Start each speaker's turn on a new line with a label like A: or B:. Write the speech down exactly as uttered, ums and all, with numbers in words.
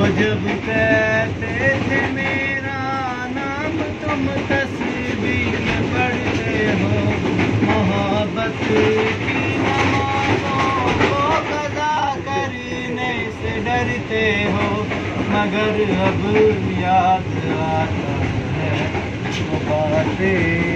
A: वो जब कहते थे मेरा नाम तुम तस्बीह पढ़ते हो, मोहब्बत की नमाज़ों को क़ज़ा करने से डरते हो, मगर अब याद आता है वो बातें